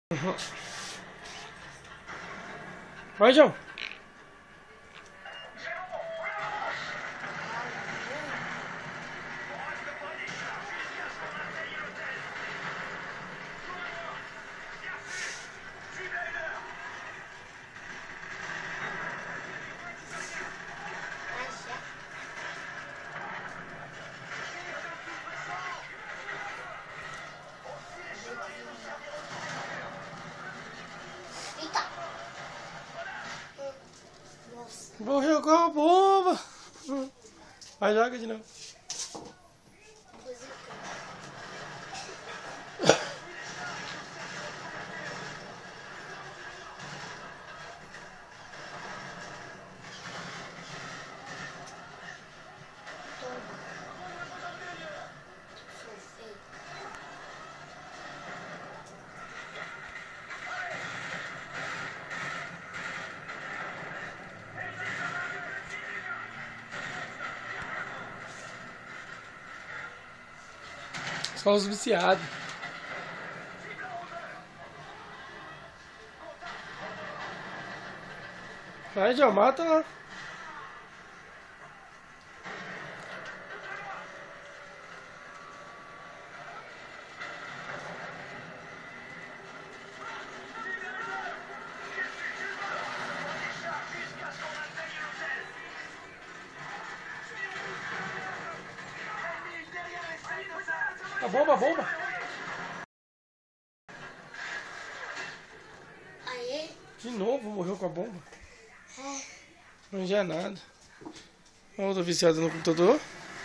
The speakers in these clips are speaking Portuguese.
Vai, João. Morreu com a bomba. Vai, joga de novo. Só os viciados. Vai, já mata lá. A bomba, a bomba. Aê. De novo morreu com a bomba. Não já é nada. Olha o viciado no computador.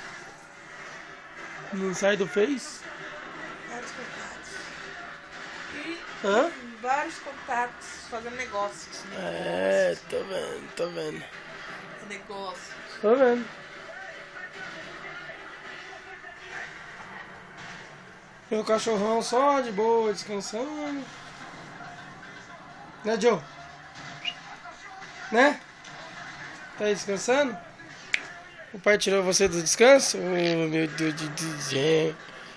Não sai do Face. Vários contatos. Hã? Vários contatos fazendo negócios. É, tô vendo, tô vendo. Negócios. Tô vendo. Meu cachorrão só de boa, descansando. Né, Joe? Né? Tá aí descansando? O pai tirou você do descanso? Oh, meu Deus do céu.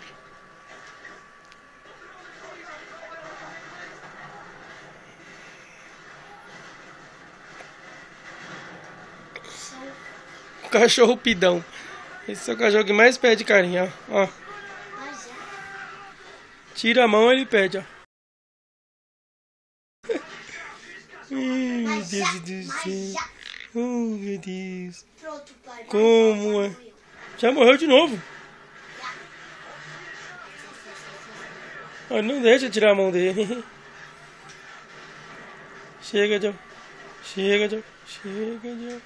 Cachorro pidão. Esse é o cachorro que mais pede carinho, ó. Tira a mão, ele pede, ó. Meu Deus do céu. Oh, meu Deus. Como é? Já morreu de novo. Oh, não deixa eu tirar a mão dele. Chega, Joe. Chega, Joe. Chega, Joe.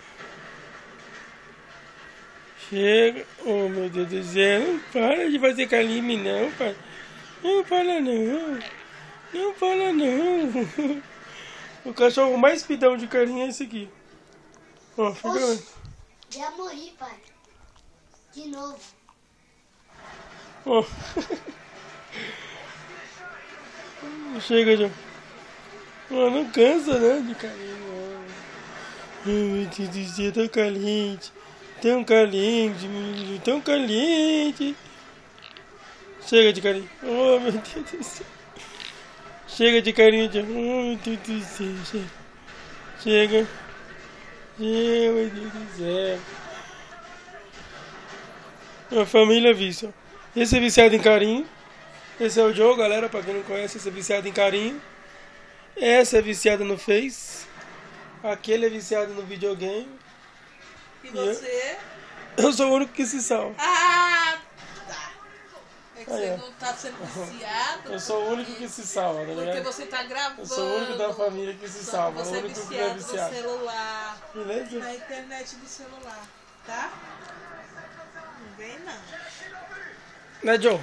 Chega. Oh, meu Deus do céu. Não para de fazer carinho em mim, não, pai. Não fala não. Não fala não. O cachorro mais pidão de carinho é esse aqui. Ó, fica lá. Já morri, pai. De novo. Ó. Chega, já. Ó, não cansa, né, de carinho. Ai, meu Deus do céu, tão caliente. Tão caliente, menino. Tão caliente. Chega de carinho. Oh, meu Deus do céu. Chega de carinho, Joe. Oh, meu Deus do céu. Chega. Chega. Chega, meu Deus do céu. A família vício. Esse é viciado em carinho. Esse é o Joe, galera. Pra quem não conhece, esse é viciado em carinho. Essa é viciada no Face. Aquele é viciado no videogame. E você? Eu sou o único que se salva. Ah, tá. É que Aí, você ó. não tá sendo viciado. Eu sou o único que se salva, tá Porque ligado? você tá gravando. Eu sou o único da família que se salva. Você O é único que é viciado no viciado. celular. Beleza? Na internet do celular, tá? Não vem não. Né, Joe?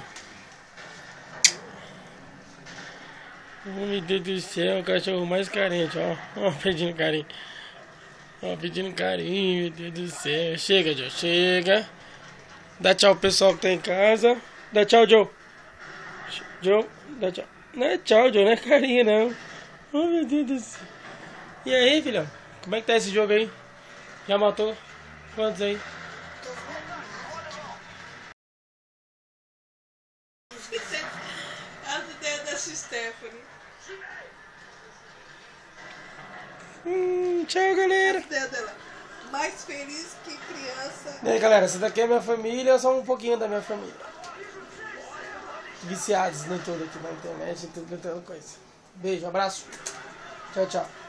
Oh, meu Deus do céu, o cachorro mais carente, ó. Ó, pedindo carinho. Ó, pedindo carinho, meu Deus do céu. Chega, Joe, chega. Dá tchau pro pessoal que tá em casa. Dá tchau, Joe. Joe, dá tchau. Não é tchau, Joe, não é carinho, não. Oh, meu Deus do céu. E aí, filhão? Como é que tá esse jogo aí? Já matou? Quantos aí? As ideias dessa Stephanie. Tchau, galera. Os dedos dela. Mais feliz que criança. E aí, galera, essa daqui é a minha família, eu sou um pouquinho da minha família. Viciados em tudo aqui na internet e tudo, coisa. Beijo, abraço. Tchau, tchau.